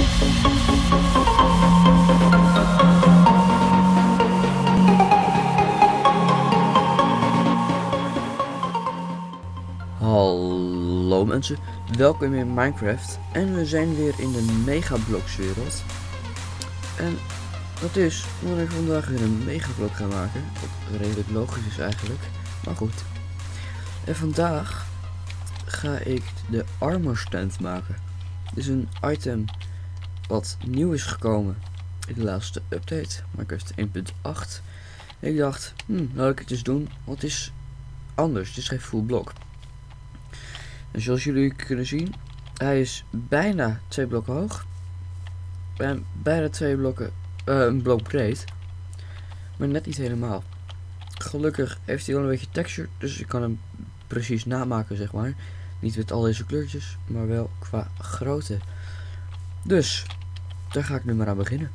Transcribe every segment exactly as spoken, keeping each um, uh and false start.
Hallo mensen, welkom in Minecraft en we zijn weer in de Megablocks wereld. En dat is omdat ik vandaag weer een Megablok ga maken, wat redelijk logisch is eigenlijk, maar goed. En vandaag ga ik de Armor Stand maken. Dit is een item wat nieuw is gekomen in de laatste update, Minecraft één punt acht. Ik dacht, hm, laat ik het eens doen, want het is anders, het is geen full blok. En zoals jullie kunnen zien, hij is bijna twee blokken hoog. En bijna twee blokken, uh, een blok breed. Maar net niet helemaal. Gelukkig heeft hij wel een beetje texture, dus ik kan hem precies namaken, zeg maar. Niet met al deze kleurtjes, maar wel qua grootte. Dus, daar ga ik nu maar aan beginnen.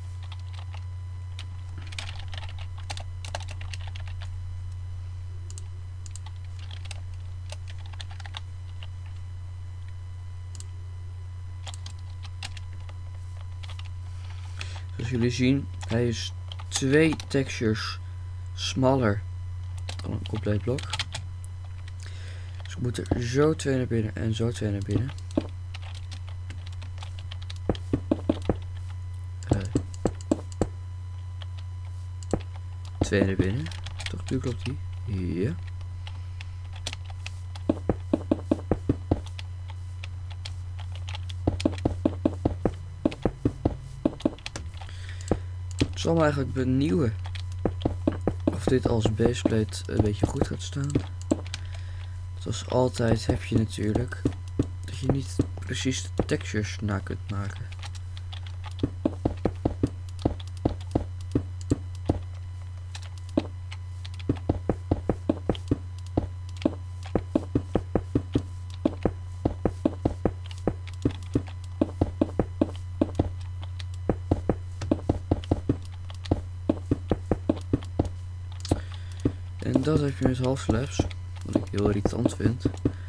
Zoals jullie zien, hij is twee textures smaller dan een compleet blok. Dus ik moet er zo twee naar binnen en zo twee naar binnen. Uh, twee naar binnen. Toch, nu klopt die. Ja. Ik zal me eigenlijk benieuwen of dit als baseplate een beetje goed gaat staan. Zoals altijd heb je natuurlijk dat je niet precies de textures na kunt maken. En dat heb je met half slabs, wat ik heel irritant vind.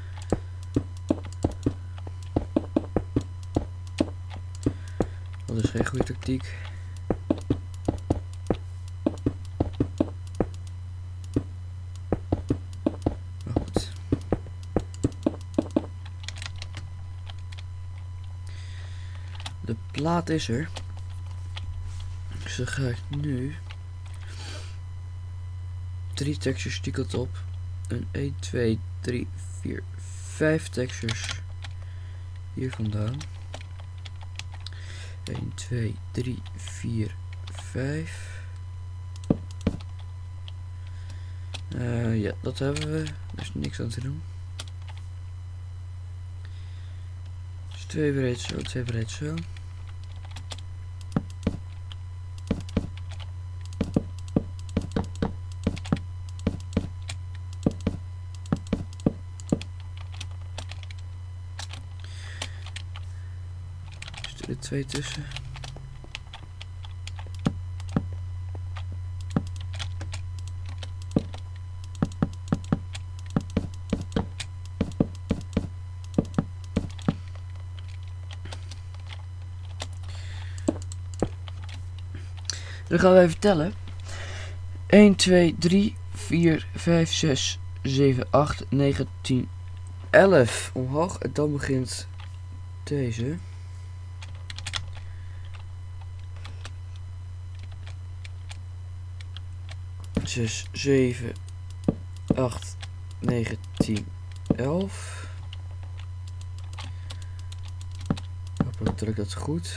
Dat is geen goede tactiek. Maar goed. De plaat is er. Dus dan ga ik nu drie textures die kant op. En één, twee, drie, vier, vijf textures hier vandaan. één, twee, drie, vier, vijf. Uh, ja, dat hebben we. Er is niks aan te doen. Dus twee breed zo, twee breed zo. Er twee tussen. Dan gaan we even tellen. één, twee, drie, vier, vijf, zes, zeven, acht, negen, tien, elf omhoog. En dan begint deze. zes, zeven, acht, negen, tien, elf. Hopelijk druk dat goed.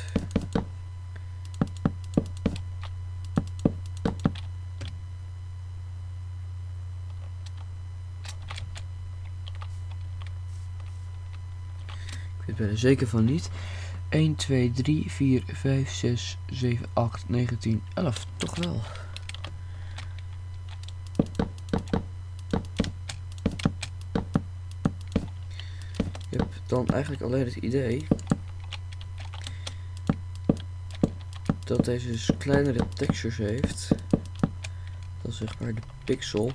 Ik weet er zeker van niet. één, twee, drie, vier, vijf, zes, zeven, acht, negen, tien, elf. Toch wel. Ik heb dan eigenlijk alleen het idee dat deze dus kleinere textures heeft. Dat is zeg maar de pixel.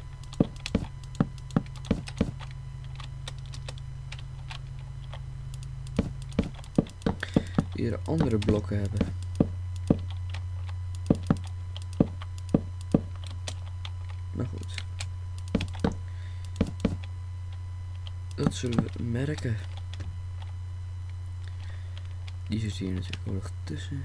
hier andere blokken hebben. Maar goed. Dat zullen we merken. Die zit hier natuurlijk ook nog tussen.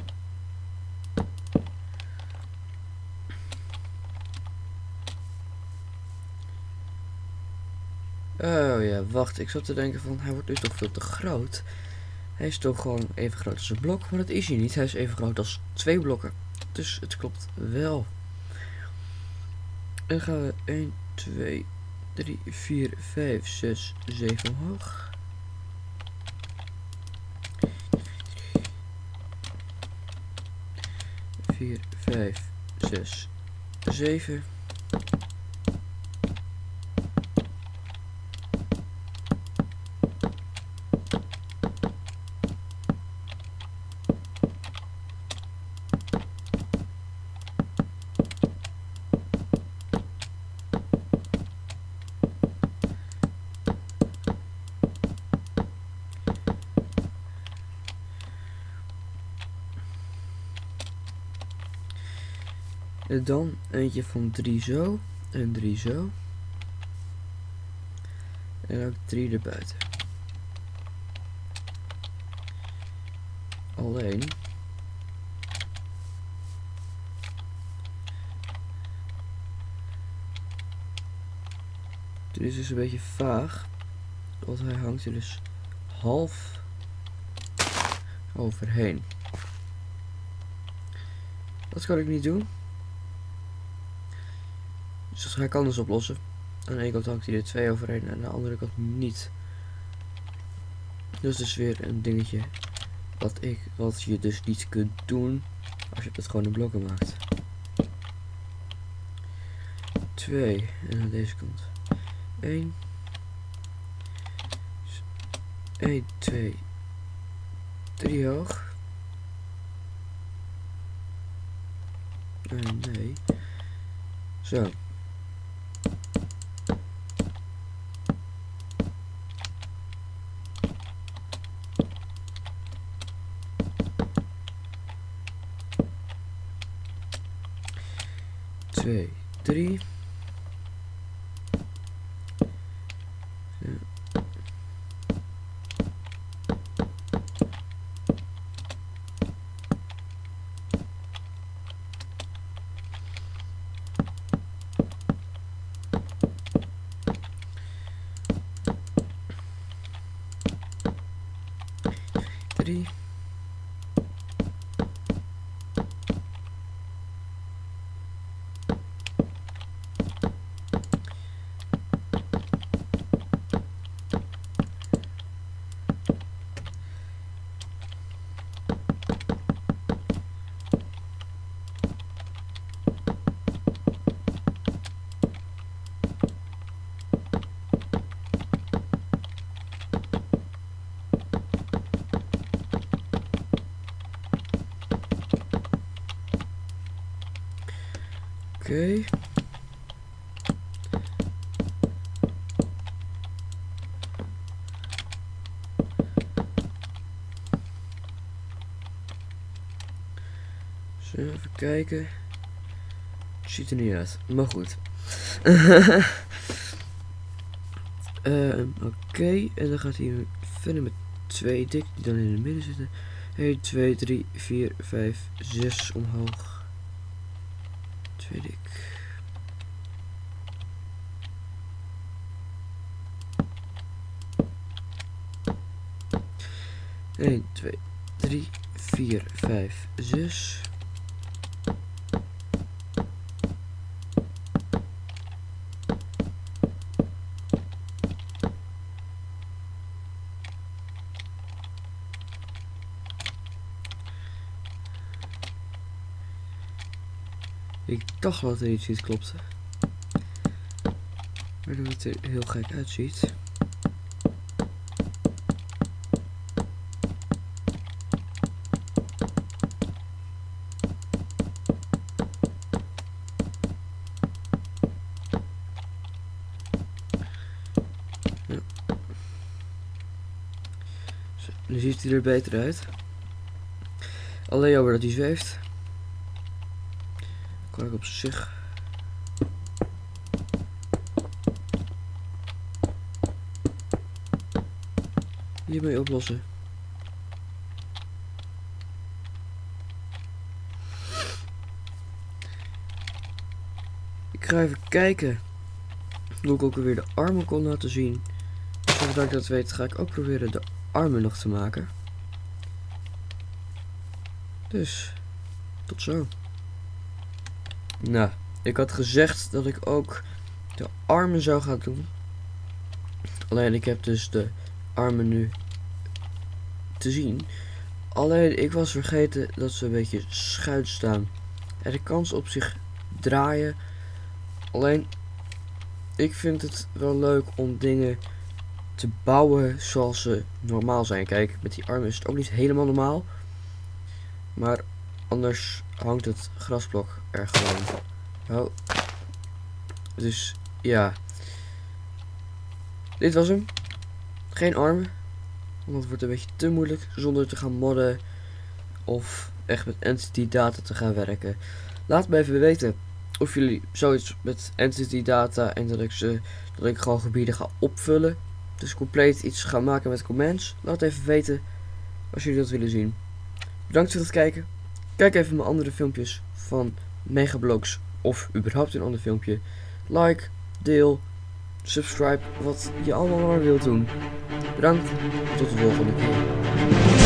Oh ja, wacht. Ik zat te denken van, hij wordt dus toch veel te groot. Hij is toch gewoon even groot als een blok, maar dat is hij niet. Hij is even groot als twee blokken. Dus het klopt wel. En dan gaan we een, twee, drie, vier, vijf, zes, zeven omhoog. vier, vijf, zes, zeven. En dan eentje van drie zo en drie zo. En ook drie erbuiten. Alleen. Dit is dus een beetje vaag. Want hij hangt er dus half overheen. Dat kan ik niet doen. Dus hij kan dus oplossen. Aan de ene kant hangt hij er twee overheen en aan de andere kant niet. Dus dus weer een dingetje wat, ik, wat je dus niet kunt doen als je het gewoon in blokken maakt. twee en aan deze kant één. één, twee, drie hoog. Uh, nee. Zo. Twee, drie. Zo. Drie. Oké. Okay. Zo, even kijken. Het ziet er niet uit, maar goed. uh, Oké, okay. En dan gaat hij verder met twee dik die dan in het midden zitten. een, twee, drie, vier, vijf, zes omhoog. Twee dik. een, twee, drie, vier, vijf, zes. Ik dacht dat er iets niet klopte. Maar dat het er heel gek uitziet. Ja. Zo, nu ziet hij er beter uit. Alleen jammer dat hij zweeft. Kan ik op zich. Hiermee oplossen. Ik ga even kijken hoe ik ook weer de armen kon laten zien. Zodat ik dat weet, ga ik ook proberen de armen nog te maken. Dus, tot zo. Nou, ik had gezegd dat ik ook de armen zou gaan doen. Alleen ik heb dus de armen nu te zien. Alleen ik was vergeten dat ze een beetje schuin staan. En de kans op zich draaien. Alleen ik vind het wel leuk om dingen te bouwen zoals ze normaal zijn. Kijk, met die armen is het ook niet helemaal normaal. Maar anders hangt het grasblok er gewoon. Oh. Dus ja. Dit was hem. Geen armen. Want het wordt een beetje te moeilijk zonder te gaan modden. Of echt met entity data te gaan werken. Laat me even weten of jullie zoiets met entity data en dat ik ze dat ik gewoon gebieden ga opvullen. Dus compleet iets gaan maken met commands. Laat even weten als jullie dat willen zien. Bedankt voor het kijken. Kijk even mijn andere filmpjes van Megabloks of überhaupt een ander filmpje. Like, deel, subscribe, wat je allemaal maar wilt doen. Bedankt, tot de volgende keer.